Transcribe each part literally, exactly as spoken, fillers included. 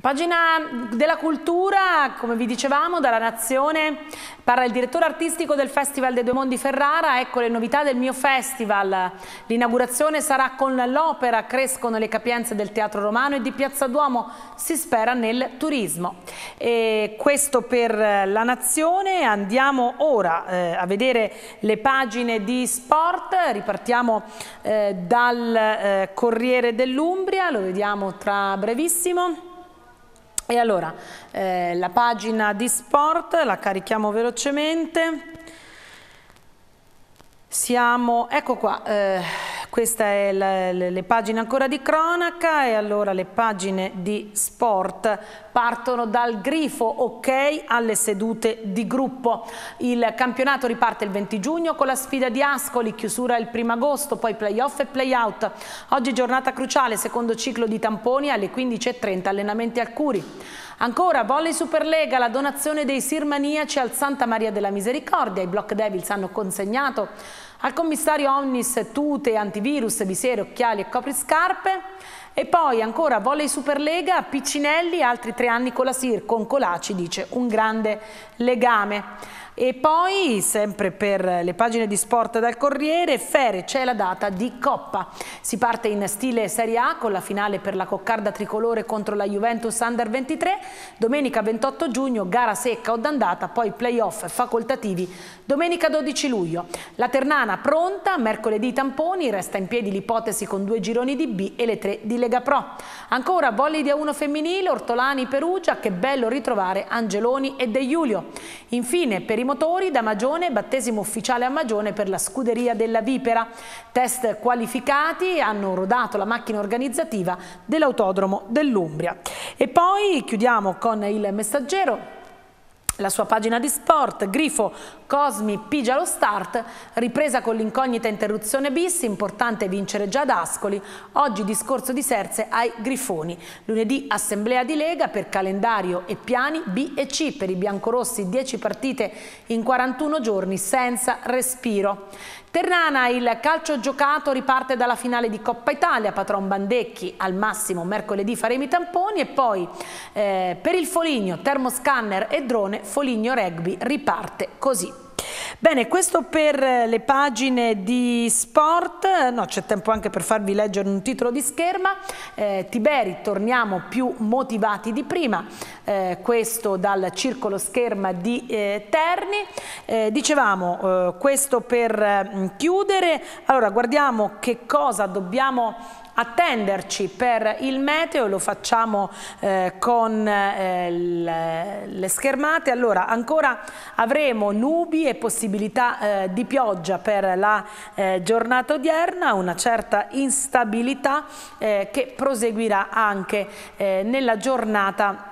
Pagina della cultura, come vi dicevamo, dalla Nazione parla il direttore artistico del Festival dei Due Mondi Ferrara. Ecco le novità del mio festival. L'inaugurazione sarà con l'opera Crescono le capienze del Teatro Romano e di Piazza Duomo si spera nel turismo. E questo per la Nazione. Andiamo ora eh, a vedere le pagine di sport. Ripartiamo eh, dal eh, Corriere dell'Umbria, lo vediamo tra brevissimo. E allora, eh, la pagina di sport la carichiamo velocemente. Siamo, ecco qua, eh, queste è la, le, le pagine ancora di cronaca e allora le pagine di sport partono dal grifo ok alle sedute di gruppo. Il campionato riparte il venti giugno con la sfida di Ascoli, chiusura il primo agosto, poi playoff e playout. Oggi giornata cruciale, secondo ciclo di tamponi alle quindici e trenta, allenamenti al Curi. Ancora, volley Superlega, la donazione dei sirmaniaci al Santa Maria della Misericordia. I Block Devils hanno consegnato al commissario Omnis tute, antivirus, visiere, occhiali e copriscarpe. E poi ancora volley Superlega, Piccinelli, altri tre anni con la S I R, con Colaci dice un grande legame. E poi, sempre per le pagine di sport dal Corriere, Fere, c'è la data di Coppa. Si parte in stile Serie A con la finale per la coccarda tricolore contro la Juventus Under ventitré, domenica ventotto giugno, gara secca o d'andata, poi playoff facoltativi, domenica dodici luglio. La Ternana pronta, mercoledì tamponi, resta in piedi l'ipotesi con due gironi di B e le tre di Lega Pro. Ancora volley di A uno femminile, Ortolani Perugia, che bello ritrovare Angeloni e De Giulio. Infine, per i motori da Magione, battesimo ufficiale a Magione per la scuderia della Vipera. Test qualificati, hanno rodato la macchina organizzativa dell'autodromo dell'Umbria. E poi chiudiamo con il Messaggero. La sua pagina di sport, grifo Cosmi pigia lo start, ripresa con l'incognita interruzione bis, importante vincere già ad Ascoli, oggi discorso di Serse ai Grifoni, lunedì assemblea di Lega per calendario e piani B e C, per i biancorossi dieci partite in quarantuno giorni senza respiro. Ternana, il calcio giocato riparte dalla finale di Coppa Italia, Patron Bandecchi al massimo mercoledì faremo i tamponi e poi eh, per il Foligno, termoscanner e drone, Foligno Rugby riparte così. Bene, questo per le pagine di sport, no, c'è tempo anche per farvi leggere un titolo di scherma. eh, Tiberi, torniamo più motivati di prima, eh, questo dal circolo scherma di eh, Terni. Eh, dicevamo, eh, questo per eh, chiudere, allora guardiamo che cosa dobbiamo attenderci per il meteo, lo facciamo eh, con eh, le, le schermate. Allora, ancora avremo nubi e possibilità eh, di pioggia per la eh, giornata odierna, una certa instabilità eh, che proseguirà anche eh, nella giornata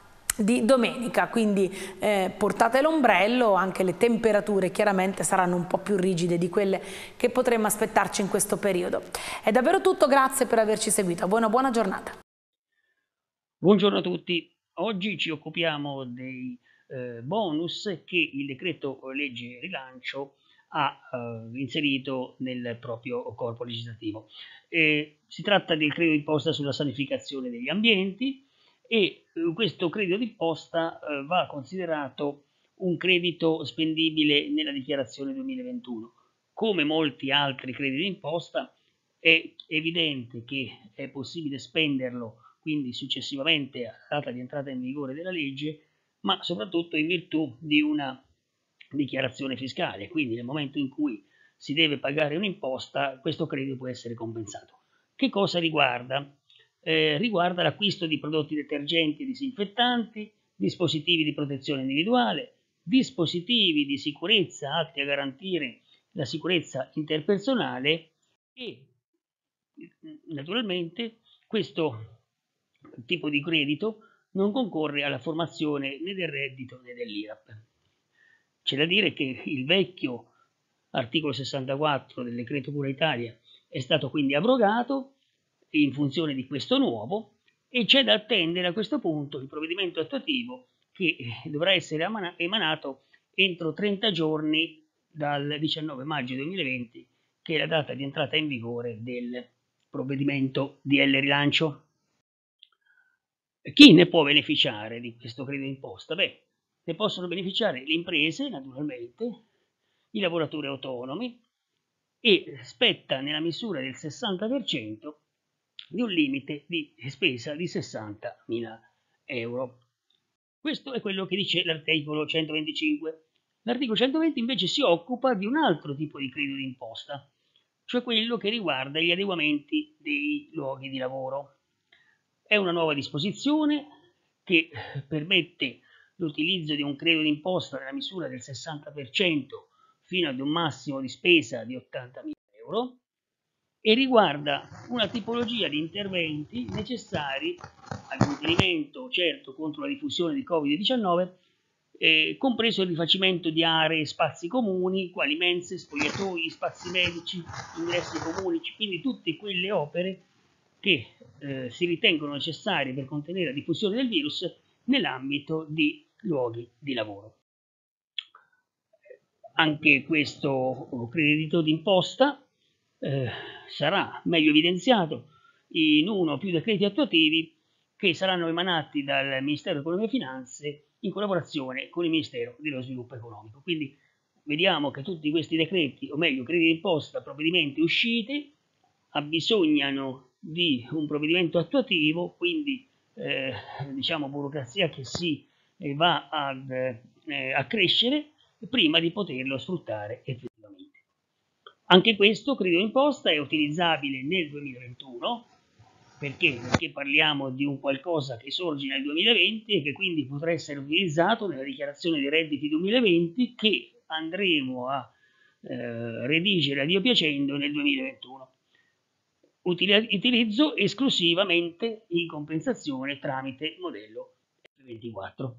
di domenica, quindi eh, portate l'ombrello, anche le temperature chiaramente saranno un po' più rigide di quelle che potremmo aspettarci in questo periodo. È davvero tutto, grazie per averci seguito, buona buona giornata. Buongiorno a tutti, oggi ci occupiamo dei eh, bonus che il decreto legge rilancio ha eh, inserito nel proprio corpo legislativo. Eh, si tratta del credito d'imposta sulla sanificazione degli ambienti, e questo credito d'imposta eh, va considerato un credito spendibile nella dichiarazione duemilaventuno. Come molti altri crediti d'imposta è evidente che è possibile spenderlo quindi successivamente alla data di entrata in vigore della legge, ma soprattutto in virtù di una dichiarazione fiscale, quindi nel momento in cui si deve pagare un'imposta questo credito può essere compensato. Che cosa riguarda? Eh, riguarda l'acquisto di prodotti detergenti e disinfettanti, dispositivi di protezione individuale, dispositivi di sicurezza atti a garantire la sicurezza interpersonale e naturalmente questo tipo di credito non concorre alla formazione né del reddito né dell'I R A P. C'è da dire che il vecchio articolo sessantaquattro del decreto Cura Italia è stato quindi abrogato in funzione di questo nuovo e c'è da attendere a questo punto il provvedimento attuativo che dovrà essere emanato entro trenta giorni dal diciannove maggio duemilaventi, che è la data di entrata in vigore del provvedimento D L rilancio. Chi ne può beneficiare di questo credito d'imposta? Beh, ne possono beneficiare le imprese, naturalmente, i lavoratori autonomi, e spetta nella misura del sessanta per cento di un limite di spesa di sessantamila euro. Questo è quello che dice l'articolo centoventicinque. L'articolo centoventi invece si occupa di un altro tipo di credito d'imposta, cioè quello che riguarda gli adeguamenti dei luoghi di lavoro. È una nuova disposizione che permette l'utilizzo di un credito d'imposta nella misura del sessanta per cento fino ad un massimo di spesa di ottantamila euro e riguarda una tipologia di interventi necessari al contenimento certo contro la diffusione di Covid diciannove, eh, compreso il rifacimento di aree e spazi comuni, quali mense, spogliatoi, spazi medici, ingressi comuni, quindi tutte quelle opere che eh, si ritengono necessarie per contenere la diffusione del virus nell'ambito di luoghi di lavoro. Anche questo credito d'imposta eh, sarà meglio evidenziato in uno o più decreti attuativi che saranno emanati dal Ministero dell'Economia e Finanze in collaborazione con il Ministero dello Sviluppo Economico. Quindi vediamo che tutti questi decreti, o meglio crediti d'imposta, provvedimenti usciti, abbisognano di un provvedimento attuativo, quindi eh, diciamo burocrazia che si eh, va ad, eh, a crescere prima di poterlo sfruttare effettivamente. Anche questo credito d'imposta è utilizzabile nel duemilaventuno, perché? Perché parliamo di un qualcosa che sorge nel duemilaventi e che quindi potrà essere utilizzato nella dichiarazione dei redditi duemilaventi che andremo a eh, redigere a Dio piacendo nel duemilaventuno. Utilizzo esclusivamente in compensazione tramite modello F ventiquattro.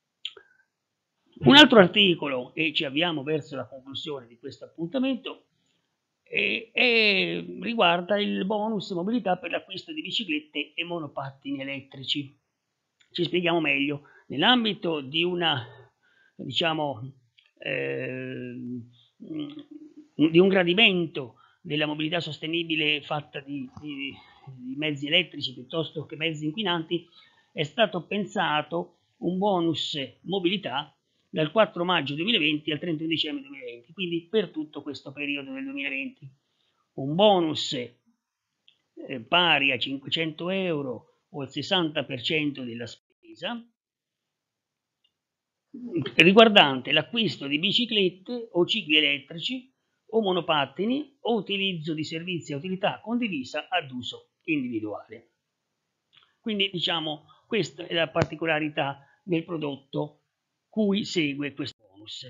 Un altro articolo, e ci avviamo verso la conclusione di questo appuntamento, e, e riguarda il bonus mobilità per l'acquisto di biciclette e monopattini elettrici. Ci spieghiamo meglio. Nell'ambito di una, diciamo, eh, di un gradimento della mobilità sostenibile fatta di, di, di mezzi elettrici piuttosto che mezzi inquinanti, è stato pensato un bonus mobilità dal quattro maggio duemilaventi al trentuno dicembre duemilaventi, quindi per tutto questo periodo del duemilaventi. Un bonus eh, pari a cinquecento euro o il sessanta per cento della spesa, riguardante l'acquisto di biciclette o cicli elettrici o monopattini o utilizzo di servizi a utilità condivisa ad uso individuale. Quindi diciamo questa è la particolarità del prodotto cui segue questo bonus.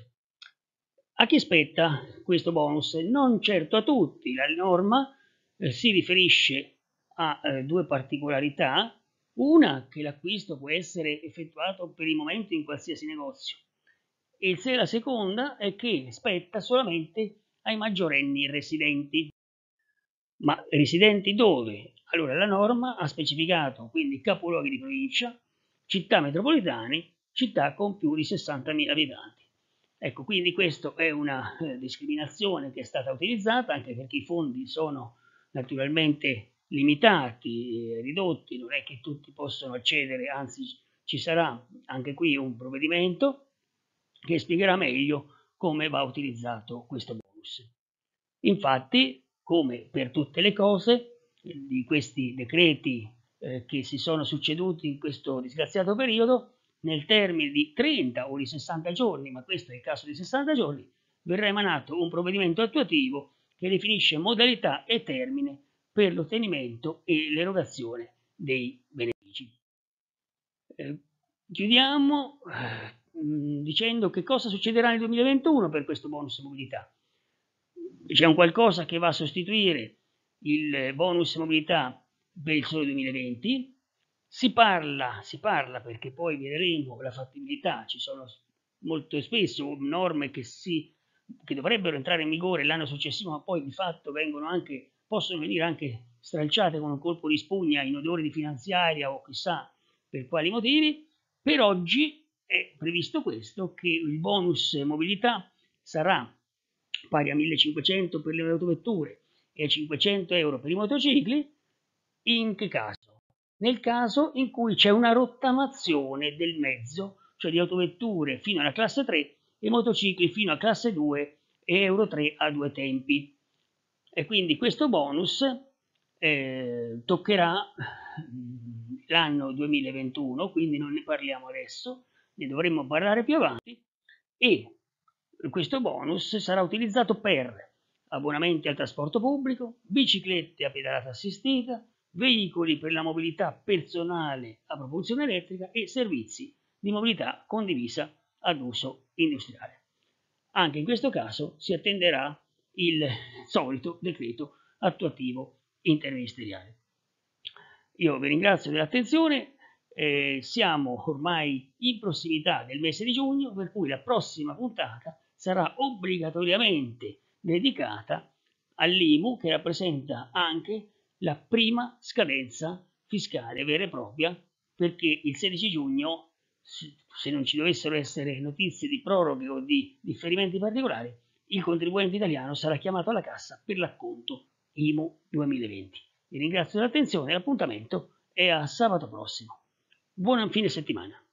A chi spetta questo bonus? Non certo a tutti. La norma eh, si riferisce a eh, due particolarità. Una, che l'acquisto può essere effettuato per il momento in qualsiasi negozio. E la seconda è che spetta solamente ai maggiorenni residenti. Ma residenti dove? Allora la norma ha specificato quindi capoluoghi di provincia, città metropolitane, città con più di sessantamila abitanti. Ecco, quindi questa è una eh, discriminazione che è stata utilizzata anche perché i fondi sono naturalmente limitati, eh, ridotti, non è che tutti possono accedere, anzi ci sarà anche qui un provvedimento che spiegherà meglio come va utilizzato questo bonus. Infatti, come per tutte le cose di questi decreti eh, che si sono succeduti in questo disgraziato periodo, nel termine di trenta o di sessanta giorni, ma questo è il caso di sessanta giorni, verrà emanato un provvedimento attuativo che definisce modalità e termine per l'ottenimento e l'erogazione dei benefici. Eh, chiudiamo eh, dicendo che cosa succederà nel duemilaventuno per questo bonus mobilità. C'è un qualcosa che va a sostituire il bonus mobilità per il solo duemilaventi. Si parla, si parla perché poi vedremo la fattibilità, ci sono molto spesso norme che, si, che dovrebbero entrare in vigore l'anno successivo, ma poi di fatto vengono anche, possono venire anche stralciate con un colpo di spugna in odore di finanziaria o chissà per quali motivi. Per oggi è previsto questo, che il bonus mobilità sarà pari a millecinquecento per le autovetture e a cinquecento euro per i motocicli. In che caso? nel caso in cui c'è una rottamazione del mezzo, cioè di autovetture fino alla classe tre e motocicli fino a classe due e Euro tre a due tempi. E quindi questo bonus eh, toccherà l'anno duemilaventuno, quindi non ne parliamo adesso, ne dovremmo parlare più avanti, e questo bonus sarà utilizzato per abbonamenti al trasporto pubblico, biciclette a pedalata assistita, veicoli per la mobilità personale a propulsione elettrica e servizi di mobilità condivisa ad uso industriale. Anche in questo caso si attenderà il solito decreto attuativo interministeriale. Io vi ringrazio dell'attenzione, eh, siamo ormai in prossimità del mese di giugno, per cui la prossima puntata sarà obbligatoriamente dedicata all'I M U, che rappresenta anche la prima scadenza fiscale vera e propria, perché il sedici giugno, se non ci dovessero essere notizie di proroghe o di differimenti particolari, il contribuente italiano sarà chiamato alla cassa per l'acconto I M U duemilaventi. Vi ringrazio dell'attenzione e l'appuntamento è a sabato prossimo. Buon fine settimana.